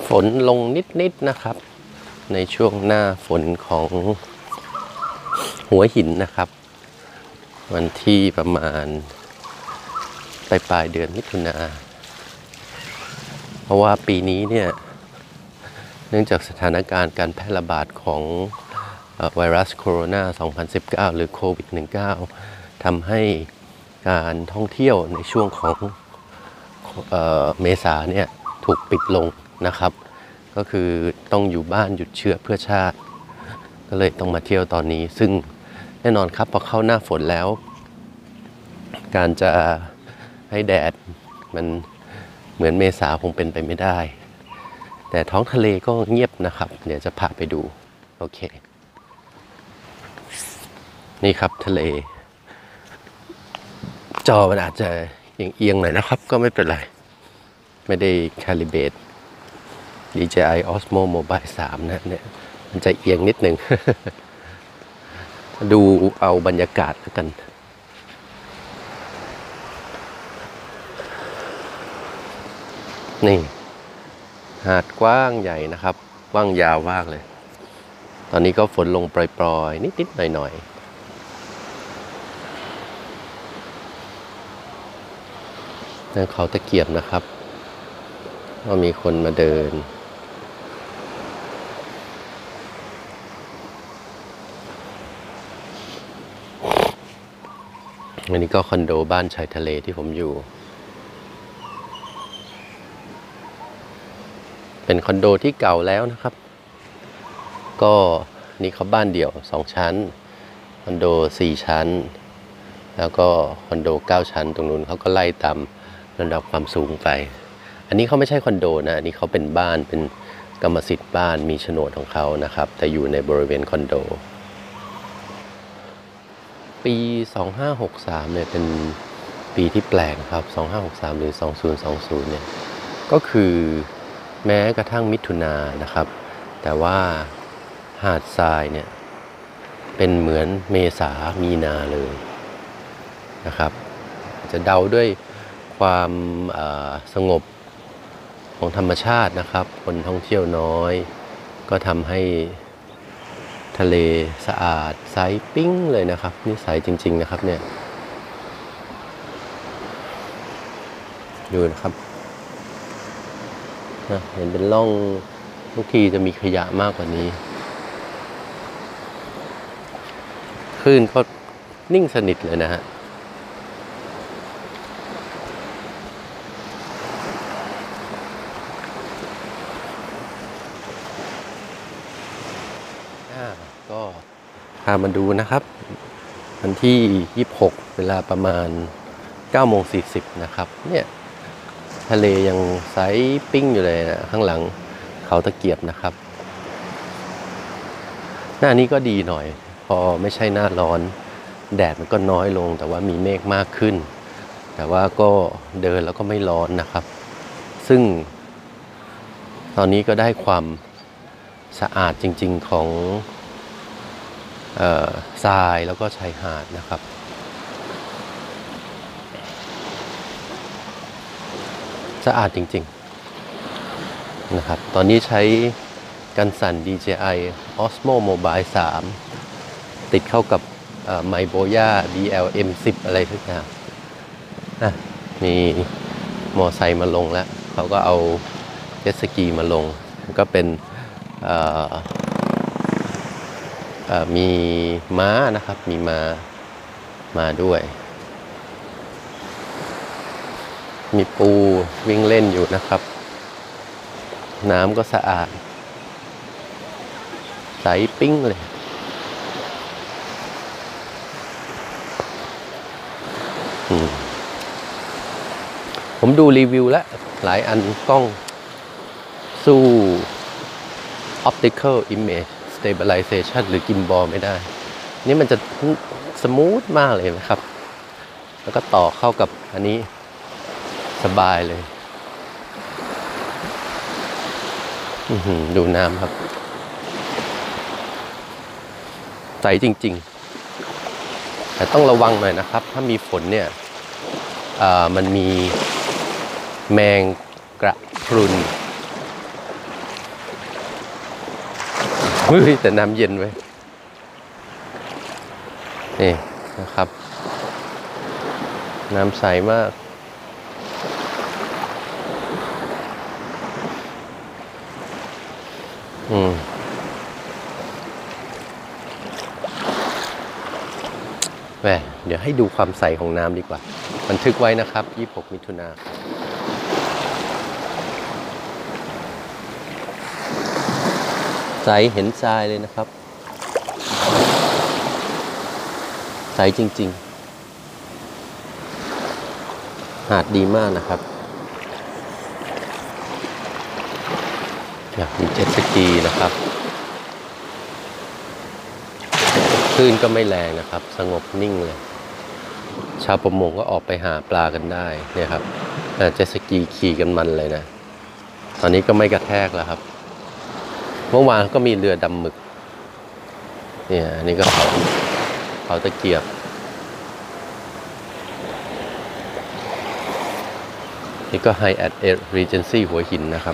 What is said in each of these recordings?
ฝนลงนิดๆนะครับในช่วงหน้าฝนของหัวหินนะครับวันที่ประมาณปลายเดือนมิถุนาเพราะว่าปีนี้เนี่ยเนื่องจากสถานการณ์การแพร่ระบาดของไวรัสโคโรนา2019หรือโควิด -19 ทำให้การท่องเที่ยวในช่วงของเมษาเนี่ยถูกปิดลงนะครับก็คือต้องอยู่บ้านหยุดเชื้อเพื่อชาติก็เลยต้องมาเที่ยวตอนนี้ซึ่งแน่นอนครับพอเข้าหน้าฝนแล้วการจะให้แดดมันเหมือนเมษาคงเป็นไปไม่ได้แต่ท้องทะเลก็เงียบนะครับเดี๋ยวจะพาไปดูโอเคนี่ครับทะเลจอมันอาจจะเอียงๆหน่อยนะครับก็ไม่เป็นไรไม่ได้คาลิเบรต DJI Osmo Mobile 3นะเนี่ยมันจะเอียงนิดหนึ่ง ดูเอาบรรยากาศแล้วกันนี่หาดกว้างใหญ่นะครับกว้างยาวมากเลยตอนนี้ก็ฝนลงปล่อยๆนิดๆหน่อยๆนั่นเขาตะเกียบนะครับก็มีคนมาเดินอันนี้ก็คอนโดบ้านชายทะเลที่ผมอยู่เป็นคอนโดที่เก่าแล้วนะครับก็นี่เขาบ้านเดี่ยว2ชั้นคอนโด4ชั้นแล้วก็คอนโด9ชั้นตรงนู้นเขาก็ไล่ตามระดับความสูงไปอันนี้เขาไม่ใช่คอนโดนะอันนี้เขาเป็นบ้านเป็นกรรมสิทธิ์บ้านมีโฉนดของเขานะครับแต่อยู่ในบริเวณคอนโดปี2563เนี่ยเป็นปีที่แปลกครับ2563หรือ2020เนี่ยก็คือแม้กระทั่งมิถุนายนนะครับแต่ว่าหาดทรายเนี่ยเป็นเหมือนเมษามีนาเลยนะครับจะเดาด้วยความสงบของธรรมชาตินะครับคนท่องเที่ยวน้อยก็ทำให้ทะเลสะอาดใสปิ้งเลยนะครับนี่ใสจริงๆนะครับเนี่ยดูนะครับนะเห็นเป็นร่องทุกทีจะมีขยะมากกว่านี้คลื่นก็นิ่งสนิทเลยนะฮะก็พามาดูนะครับวันที่26เวลาประมาณ 9:40 นะครับเนี่ยทะเลยังใสปิ้งอยู่เลยนะข้างหลังเขาตะเกียบนะครับหน้านี้ก็ดีหน่อยพอไม่ใช่หน้าร้อนแดดมันก็น้อยลงแต่ว่ามีเมฆมากขึ้นแต่ว่าก็เดินแล้วก็ไม่ร้อนนะครับซึ่งตอนนี้ก็ได้ความสะอาดจริงๆของทรายแล้วก็ชายหาดนะครับสะอาดจริงๆนะครับตอนนี้ใช้กันสั่น DJI Osmo Mobile 3ติดเข้ากับMyboya BLM10 อะไรทุกอย่างมีมอไซค์มาลงแล้วเขาก็เอาเจ็ตสกีมาลงก็เป็นมีม้านะครับมีมาด้วยมีปูวิ่งเล่นอยู่นะครับน้ำก็สะอาดใสปิ้งเลยผมดูรีวิวแล้วหลายอันกล้องสู้ Optical Image Stabilization หรือกิมบอลไม่ได้นี่มันจะสมูทมากเลยนะครับแล้วก็ต่อเข้ากับอันนี้สบายเลยดูน้ำครับใสจริงๆแต่ต้องระวังหน่อยนะครับถ้ามีฝนเนี่ยมันมีแมงกระพรุนเฮ้ยแต่น้ำเย็นไว้ยนี่นะครับ น้ำใสมากแหมเดี๋ยวให้ดูความใสของน้ำดีกว่า บันทึกไว้นะครับ 26 มิถุนายนใสเห็นทรายเลยนะครับ ใสจริงๆ หาดดีมากนะครับ อยากมีเจ็ตสกีนะครับคลื่นก็ไม่แรงนะครับ สงบนิ่งเลย ชาวประมงก็ออกไปหาปลากันได้เนี่ยครับเจ็ตสกีขี่กันมันเลยนะ ตอนนี้ก็ไม่กระแทกแล้วครับ เมื่อวานก็มีเรือดำหมึกเนี่ยอันนี้ก็เขาตะเกียบนี่ก็ไฮแอทรีเจนซี่หัวหินนะครับ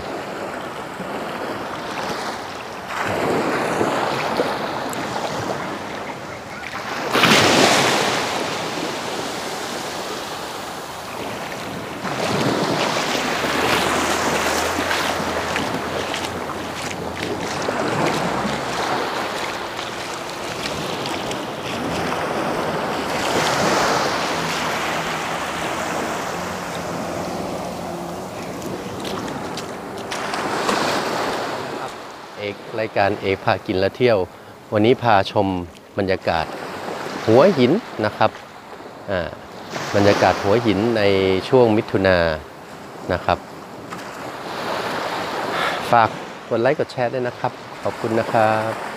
รายการเอกพากินและเที่ยววันนี้พาชมบรรยากาศหัวหินนะครับบรรยากาศหัวหินในช่วงมิถุนายนนะครับฝากกดไลค์กดแชร์ด้วยนะครับขอบคุณนะครับ